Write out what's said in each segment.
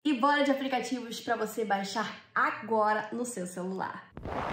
E bora de aplicativos para você baixar agora no seu celular.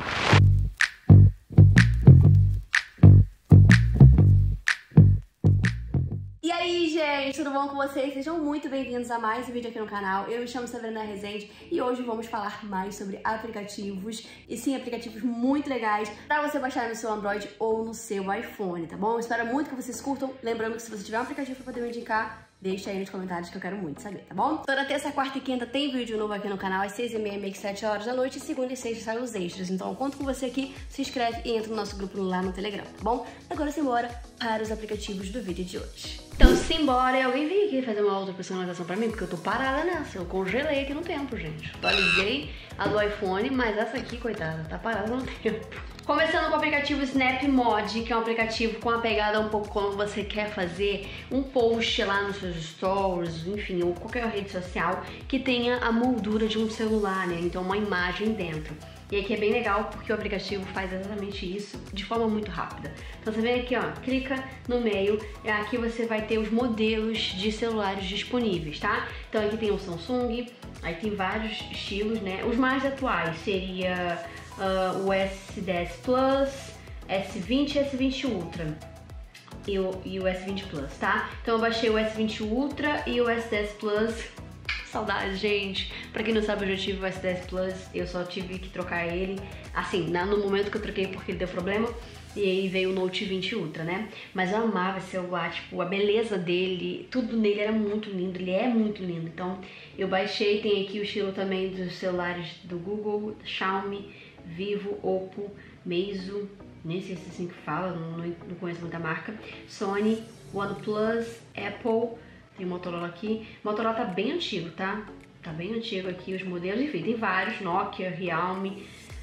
E aí, gente, tudo bom com vocês? Sejam muito bem-vindos a mais um vídeo aqui no canal. Eu me chamo Sabrina Rezende e hoje vamos falar mais sobre aplicativos, e sim, aplicativos muito legais para você baixar no seu Android ou no seu iPhone, tá bom? Eu espero muito que vocês curtam. Lembrando que se você tiver um aplicativo para poder me indicar, deixa aí nos comentários que eu quero muito saber, tá bom? Toda terça, quarta e quinta tem vídeo novo aqui no canal, às 6h30, meio que 7 horas da noite, e segunda e sexta saem os extras. Então eu conto com você aqui, se inscreve e entra no nosso grupo lá no Telegram, tá bom? Agora simbora para os aplicativos do vídeo de hoje. Então simbora, e alguém veio aqui fazer uma outra personalização pra mim, porque eu tô parada nessa, eu congelei aqui no tempo, gente. Atualizei a do iPhone, mas essa aqui, coitada, tá parada no tempo. Começando com o aplicativo SnapMod, que é um aplicativo com uma pegada um pouco quando você quer fazer um post lá nos seus stories, enfim, ou qualquer rede social que tenha a moldura de um celular, né? Então uma imagem dentro. E aqui é bem legal porque o aplicativo faz exatamente isso de forma muito rápida. Então você vem aqui, ó, clica no meio, e aqui você vai ter os modelos de celulares disponíveis, tá? Então aqui tem o Samsung, aí tem vários estilos, né? Os mais atuais seria o S10 Plus, S20 e S20 Ultra. E o S20 Plus, tá? Então eu baixei o S20 Ultra e o S10 Plus. Saudade, gente. Pra quem não sabe, eu já tive o S10 Plus, eu só tive que trocar ele, assim, no momento que eu troquei porque ele deu problema, e aí veio o Note 20 Ultra, né? Mas eu amava esse celular, tipo, a beleza dele, tudo nele era muito lindo, ele é muito lindo. Então eu baixei, tem aqui o estilo também dos celulares do Google, Xiaomi, Vivo, Oppo, Meizu, nem sei se é assim que fala, não conheço muita marca, Sony, OnePlus, Apple. Tem o Motorola aqui. O Motorola tá bem antigo, tá? Tá bem antigo aqui os modelos. Enfim, tem vários. Nokia, Realme.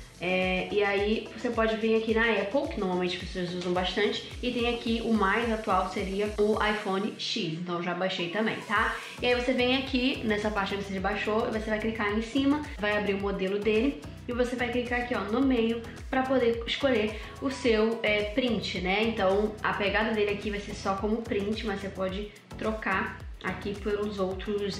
E aí você pode vir aqui na Apple, que normalmente as pessoas usam bastante. E tem aqui o mais atual, seria o iPhone X. Então eu já baixei também, tá? E aí você vem aqui, nessa parte que você já baixou, e você vai clicar em cima. Vai abrir o modelo dele. E você vai clicar aqui, ó, no meio, para poder escolher o seu print, né? Então a pegada dele aqui vai ser só como print, mas você pode trocar aqui pelos outras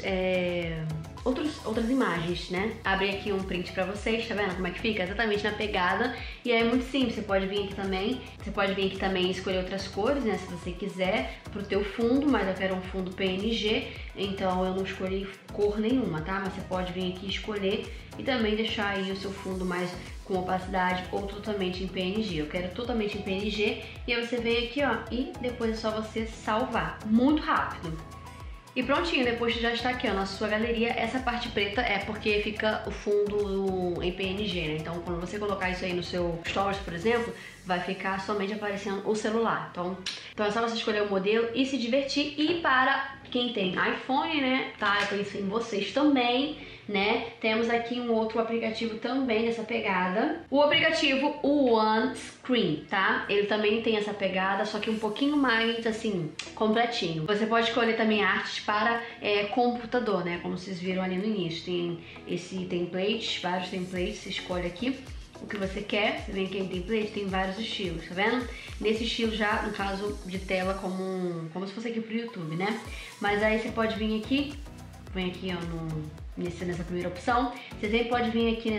imagens, né? Abrir aqui um print pra vocês, tá vendo como é que fica? Exatamente na pegada. E aí é muito simples, você pode vir aqui também, e escolher outras cores, né? Se você quiser, pro teu fundo, mas eu quero um fundo PNG, então eu não escolhi cor nenhuma, tá? Mas você pode vir aqui escolher e também deixar aí o seu fundo mais com opacidade ou totalmente em PNG. Eu quero totalmente em PNG, e aí você vem aqui, ó, e depois é só você salvar. Muito rápido. E prontinho, depois já está aqui, ó, na sua galeria. Essa parte preta é porque fica o fundo em PNG, né? Então quando você colocar isso aí no seu Stories, por exemplo, vai ficar somente aparecendo o celular. Então é só você escolher o modelo e se divertir. E para quem tem iPhone, né, tá? Eu penso em vocês também, né? Temos aqui um outro aplicativo também nessa pegada. O aplicativo OneScreen, tá? Ele também tem essa pegada, só que um pouquinho mais, assim, completinho. Você pode escolher também artes para computador, né? Como vocês viram ali no início. Tem esse template, vários templates, você escolhe aqui o que você quer. Você vem aqui em template, tem vários estilos, tá vendo? Nesse estilo já, no caso de tela, como se fosse aqui pro YouTube, né? Mas aí você pode vir aqui, vem aqui, ó, nessa primeira opção. Você sempre pode vir aqui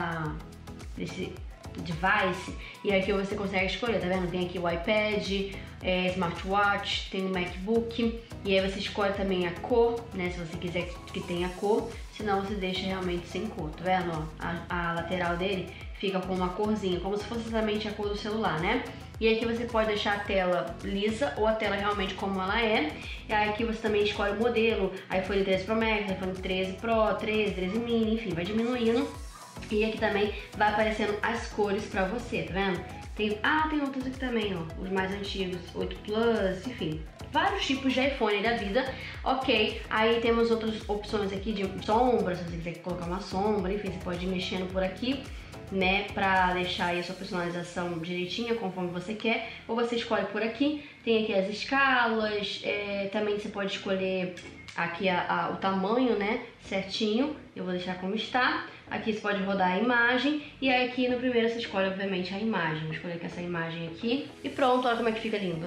nesse device, e aqui você consegue escolher, tá vendo? Tem aqui o iPad, smartwatch, tem o MacBook, e aí você escolhe também a cor, né? Se você quiser que tenha cor, senão você deixa realmente sem cor, tá vendo? Ó, a lateral dele fica com uma corzinha, como se fosse exatamente a cor do celular, né? E aqui você pode deixar a tela lisa ou a tela realmente como ela é. E aí aqui você também escolhe o modelo, iPhone 13 Pro Max, iPhone 13 Pro, 13 mini, enfim, vai diminuindo. E aqui também vai aparecendo as cores pra você, tá vendo? Tem outros aqui também, ó, os mais antigos, 8 Plus, enfim, vários tipos de iPhone da vida, ok. Aí temos outras opções aqui de sombra, se você quiser colocar uma sombra, enfim, você pode ir mexendo por aqui, né, pra deixar aí a sua personalização direitinha, conforme você quer, ou você escolhe por aqui. Tem aqui as escalas, também você pode escolher aqui o tamanho, né, certinho. Eu vou deixar como está. Aqui você pode rodar a imagem, e aí aqui no primeiro você escolhe, obviamente, a imagem. Vou escolher aqui essa imagem aqui, e pronto, olha como é que fica lindo, né?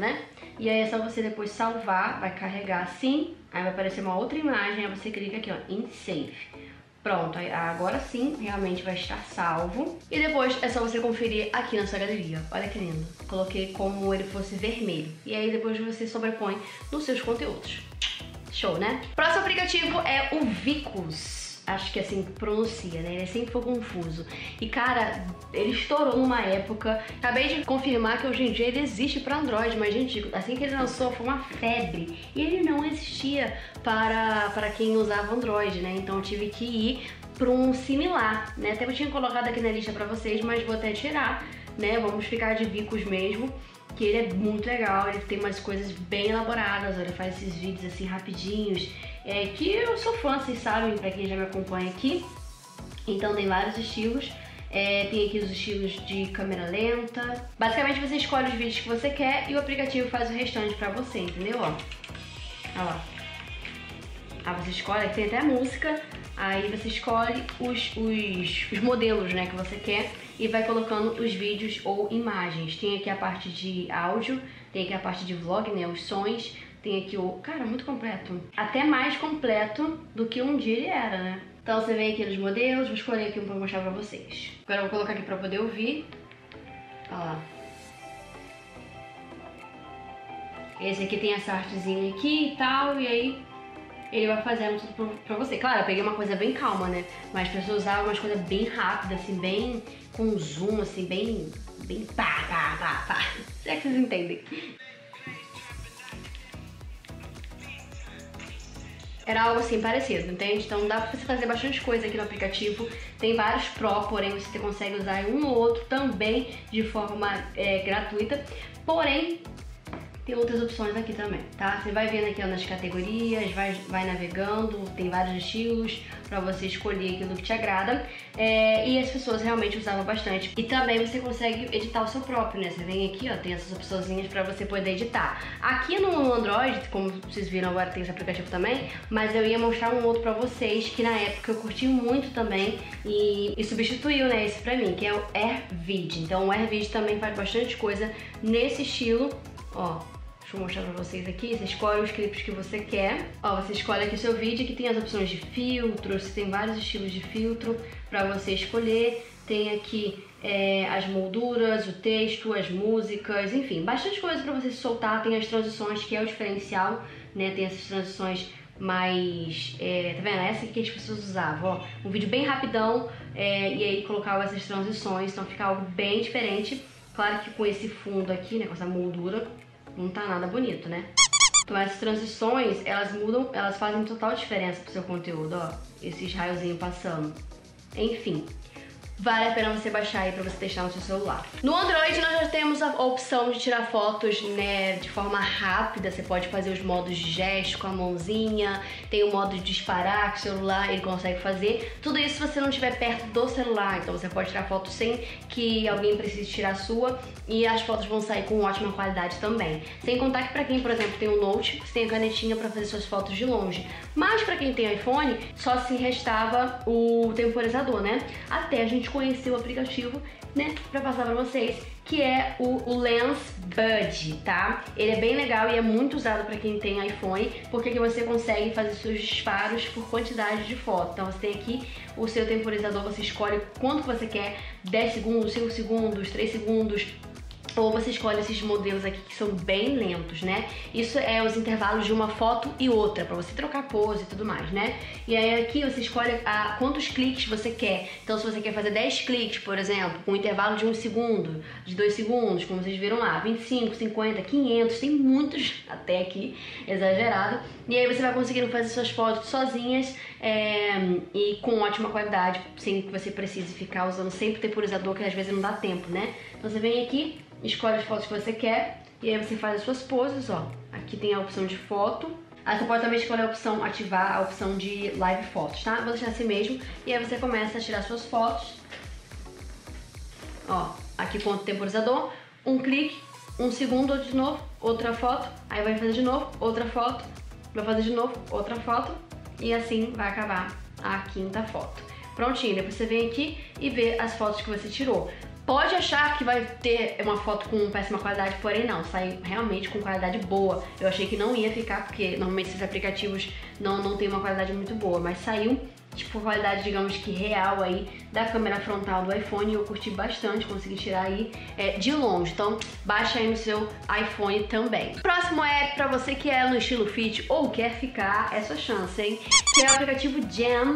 E aí é só você depois salvar, vai carregar assim, aí vai aparecer uma outra imagem, aí você clica aqui, ó, em Save. Pronto, agora sim, realmente vai estar salvo. E depois é só você conferir aqui na sua galeria. Olha que lindo. Coloquei como ele fosse vermelho. E aí depois você sobrepõe nos seus conteúdos. Show, né? Próximo aplicativo é o Vicus. Acho que é assim que pronuncia, né? Ele sempre foi confuso. E, cara, ele estourou numa época. Acabei de confirmar que hoje em dia ele existe para Android, mas, gente, assim que ele lançou foi uma febre. E ele não existia para quem usava Android, né? Então eu tive que ir para um similar, né? Até eu tinha colocado aqui na lista para vocês, mas vou até tirar, né? Vamos ficar de Vicus mesmo. Que ele é muito legal, ele tem umas coisas bem elaboradas, ele faz esses vídeos assim rapidinhos, que eu sou fã, vocês sabem, pra quem já me acompanha aqui. Então tem vários estilos, tem aqui os estilos de câmera lenta. Basicamente você escolhe os vídeos que você quer e o aplicativo faz o restante pra você, entendeu? Ó, olha lá. Aí você escolhe, aqui tem até a música, aí você escolhe os modelos, né, que você quer e vai colocando os vídeos ou imagens. Tem aqui a parte de áudio, tem aqui a parte de vlog, né, os sons, tem aqui o... Cara, muito completo. Até mais completo do que um dia ele era, né? Então você vem aqui nos modelos, vou escolher aqui um pra mostrar pra vocês. Agora eu vou colocar aqui pra poder ouvir. Olha lá. Esse aqui tem essa artezinha aqui e tal, e aí ele vai fazendo tudo pra você. Claro, eu peguei uma coisa bem calma, né? Mas as pessoas usavam umas coisas bem rápidas, assim, bem com zoom, assim, bem pá, pá, pá, pá. Se é que vocês entendem. Era algo assim parecido, entende? Então dá pra você fazer bastante coisa aqui no aplicativo. Tem vários Pro, porém você consegue usar um ou outro também de forma gratuita. Porém, tem outras opções aqui também, tá? Você vai vendo aqui ó, nas categorias, vai navegando, tem vários estilos pra você escolher aquilo que te agrada. E as pessoas realmente usavam bastante. E também você consegue editar o seu próprio, né? Você vem aqui, ó, tem essas opçõezinhas pra você poder editar. Aqui no Android, como vocês viram agora, tem esse aplicativo também, mas eu ia mostrar um outro pra vocês, que na época eu curti muito também e substituiu, né, esse pra mim, que é o AirVid. Então o AirVid também faz bastante coisa nesse estilo, ó. Deixa eu mostrar pra vocês aqui, você escolhe os clipes que você quer. Ó, você escolhe aqui o seu vídeo, que tem as opções de filtros, tem vários estilos de filtro pra você escolher. Tem aqui as molduras, o texto, as músicas, enfim, bastante coisa pra você soltar. Tem as transições, que é o diferencial, né? Tem essas transições mais... tá vendo? Essa aqui que as pessoas usavam, ó. Um vídeo bem rapidão, e aí colocava essas transições, então fica algo bem diferente. Claro que com esse fundo aqui, né, com essa moldura, não tá nada bonito, né? Então essas transições, elas mudam, elas fazem total diferença pro seu conteúdo, ó. Esses raiozinhos passando. Enfim, vale a pena você baixar aí pra você testar no seu celular. No Android nós já temos a opção de tirar fotos, né, de forma rápida. Você pode fazer os modos de gesto com a mãozinha, tem o modo de disparar com o celular, ele consegue fazer. Tudo isso se você não estiver perto do celular, então você pode tirar foto sem que alguém precise tirar a sua e as fotos vão sair com ótima qualidade também. Sem contar que pra quem, por exemplo, tem um Note, você tem a canetinha pra fazer suas fotos de longe. Mas pra quem tem iPhone, só se restava o temporizador, né? Até a gente conhecer o aplicativo, né, pra passar pra vocês, que é o Lens Bud, tá? Ele é bem legal e é muito usado pra quem tem iPhone, porque aqui você consegue fazer seus disparos por quantidade de foto. Então você tem aqui o seu temporizador, você escolhe quanto você quer, 10 segundos, 5 segundos, 3 segundos, ou você escolhe esses modelos aqui que são bem lentos, né? Isso é os intervalos de uma foto e outra, pra você trocar pose e tudo mais, né? E aí aqui você escolhe quantos cliques você quer. Então se você quer fazer 10 cliques, por exemplo, com um intervalo de 1 segundo, de 2 segundos, como vocês viram lá, 25, 50, 500, tem muitos até aqui, exagerado. E aí você vai conseguindo fazer suas fotos sozinhas e com ótima qualidade, sem que você precise ficar usando sempre o temporizador, que às vezes não dá tempo, né? Então você vem aqui, escolhe as fotos que você quer e aí você faz as suas poses, ó. Aqui tem a opção de foto. Aí você pode também escolher a opção, ativar a opção de live fotos, tá? Vou deixar assim mesmo. E aí você começa a tirar suas fotos. Ó, aqui com o temporizador. Um clique, 1 segundo de novo, outra foto. Aí vai fazer de novo, outra foto. Vai fazer de novo, outra foto. E assim vai acabar a 5ª foto. Prontinho, depois você vem aqui e vê as fotos que você tirou. Pode achar que vai ter uma foto com péssima qualidade, porém não, sai realmente com qualidade boa. Eu achei que não ia ficar, porque normalmente esses aplicativos não tem uma qualidade muito boa, mas saiu tipo qualidade, digamos que real aí da câmera frontal do iPhone. Eu curti bastante, consegui tirar aí de longe, então baixa aí no seu iPhone também. O próximo é pra você que é no estilo fit ou quer ficar, é sua chance, hein? Que é o aplicativo Jam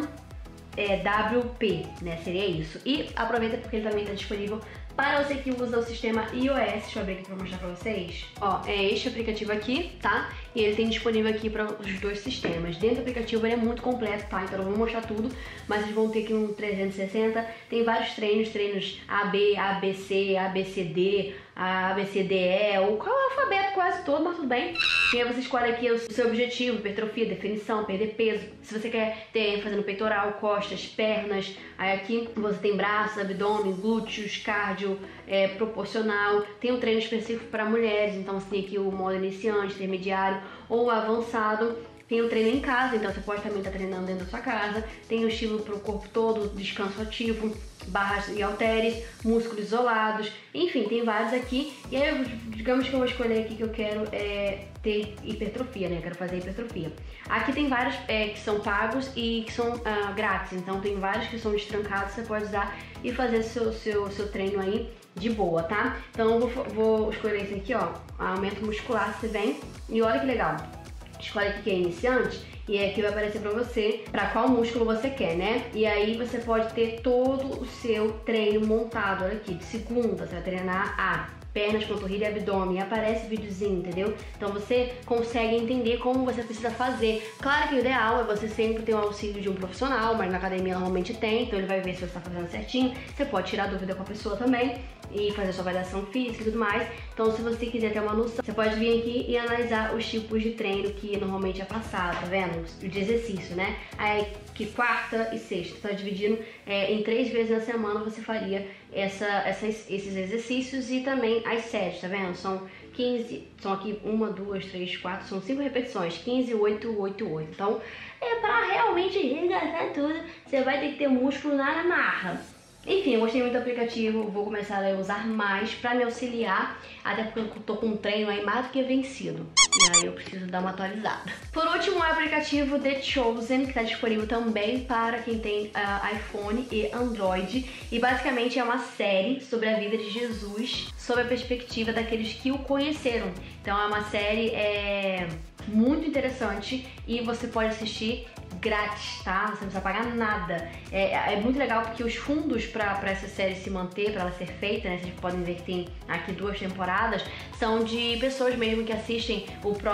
WP, né? Seria isso. E aproveita porque ele também está disponível para você que usa o sistema iOS. Deixa eu abrir aqui para mostrar para vocês. Ó, é este aplicativo aqui, tá? E ele tem disponível aqui para os dois sistemas. Dentro do aplicativo ele é muito completo, tá? Então eu não vou mostrar tudo, mas vocês vão ter aqui um 360. Tem vários treinos AB, ABC, ABCD, ABCDE, ou qual é o alfabeto quase todo, mas tudo bem. E aí você escolhe aqui o seu objetivo, hipertrofia, definição, perder peso. Se você quer ter ênfase no peitoral, costas, pernas, aí aqui você tem braços, abdômen, glúteos, cardio, proporcional. Tem um treino específico para mulheres, então você tem aqui o modo iniciante, intermediário ou avançado. Tem o treino em casa, então você pode também estar treinando dentro da sua casa. Tem o estilo para o corpo todo, descanso ativo, barras e halteres, músculos isolados, enfim, tem vários aqui. E aí, digamos que eu vou escolher aqui que eu quero ter hipertrofia, né? Eu quero fazer hipertrofia. Aqui tem vários que são pagos e que são grátis, então tem vários que são destrancados, você pode usar e fazer seu treino aí de boa, tá? Então eu vou escolher esse aqui, ó, aumento muscular, você vem e olha que legal. Escolhe aqui que é iniciante e aqui vai aparecer pra você pra qual músculo você quer, né? E aí você pode ter todo o seu treino montado. Olha aqui, de segunda você vai treinar pernas, panturrilha e abdômen. Aparece o videozinho, entendeu? Então você consegue entender como você precisa fazer. Claro que o ideal é você sempre ter o auxílio de um profissional, mas na academia normalmente tem, então ele vai ver se você está fazendo certinho. Você pode tirar dúvida com a pessoa também e fazer sua avaliação física e tudo mais. Então se você quiser ter uma noção, você pode vir aqui e analisar os tipos de treino que normalmente é passado, tá vendo? De exercício, né? Aí que quarta e sexta, tá dividindo em 3 vezes na semana você faria esses exercícios e também as séries, tá vendo? São 15, são aqui 1, 2, 3, 4, são 5 repetições, 15, 8, 8, 8. Então, pra realmente resgatar tudo, você vai ter que ter músculo na marra. Enfim, eu gostei muito do aplicativo, vou começar a usar mais pra me auxiliar, até porque eu tô com um treino aí mais do que vencido. E aí eu preciso dar uma atualizada. Por último, é o aplicativo The Chosen, que tá disponível também para quem tem iPhone e Android. E basicamente é uma série sobre a vida de Jesus, sob a perspectiva daqueles que o conheceram. Então é uma série muito interessante e você pode assistir grátis, tá? Você não precisa pagar nada. É muito legal porque os fundos pra essa série se manter, pra ela ser feita, né? Vocês podem ver que tem aqui 2 temporadas, são de pessoas mesmo que assistem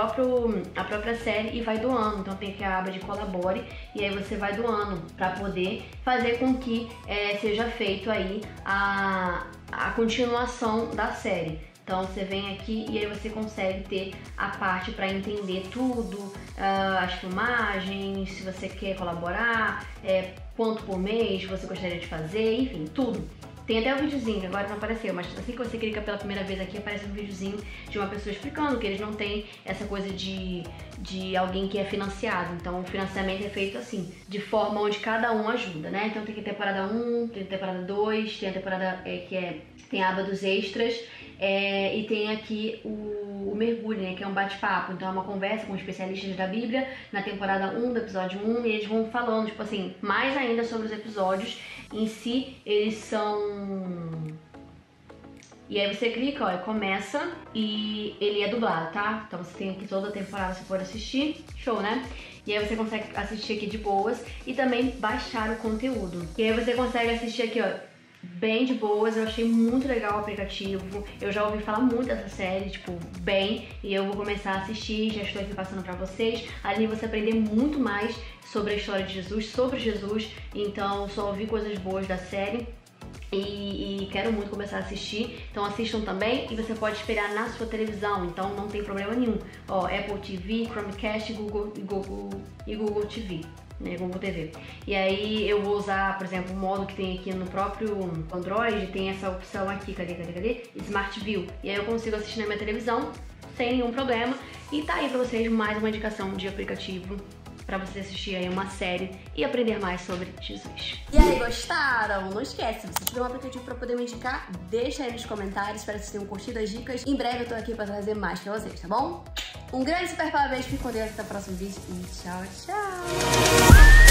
a própria série e vai doando. Então tem aqui a aba de colabore e aí você vai doando pra poder fazer com que seja feito aí a continuação da série. Então você vem aqui e aí você consegue ter a parte para entender tudo, as filmagens, se você quer colaborar, quanto por mês você gostaria de fazer, enfim, tudo. Tem até um videozinho, que agora não apareceu, mas assim que você clica pela primeira vez aqui, aparece um videozinho de uma pessoa explicando que eles não têm essa coisa de alguém que é financiado. Então o financiamento é feito assim, de forma onde cada um ajuda, né? Então tem a temporada 1, tem a temporada 2, tem a temporada tem a aba dos extras, e tem aqui o mergulho, né, que é um bate-papo. Então é uma conversa com especialistas da Bíblia na temporada 1 do episódio 1 e eles vão falando, tipo assim, mais ainda sobre os episódios em si. Eles são... E aí você clica, ó, e começa e ele é dublado, tá? Então você tem aqui toda a temporada, você pode assistir, show, né? E aí você consegue assistir aqui de boas e também baixar o conteúdo. E aí você consegue assistir aqui, ó, bem de boas. Eu achei muito legal o aplicativo, eu já ouvi falar muito dessa série, tipo, bem, e eu vou começar a assistir, já estou aqui passando pra vocês. Ali você aprender muito mais sobre a história de Jesus, sobre Jesus, então só ouvi coisas boas da série. E quero muito começar a assistir, então assistam também e você pode esperar na sua televisão, então não tem problema nenhum. Ó, Apple TV, Chromecast, Google TV, né, Google TV. E aí eu vou usar, por exemplo, o modo que tem aqui no próprio Android, tem essa opção aqui, cadê? Smart View. E aí eu consigo assistir na minha televisão sem nenhum problema. E tá aí pra vocês mais uma indicação de aplicativo pra você assistir aí uma série e aprender mais sobre Jesus. E aí, gostaram? Não esquece, se você tiver um aplicativo pra poder me indicar, deixa aí nos comentários, espero que vocês tenham curtido as dicas. Em breve eu tô aqui pra trazer mais pra vocês, tá bom? Um grande super beijo, fique com Deus, até o próximo vídeo e tchau, tchau!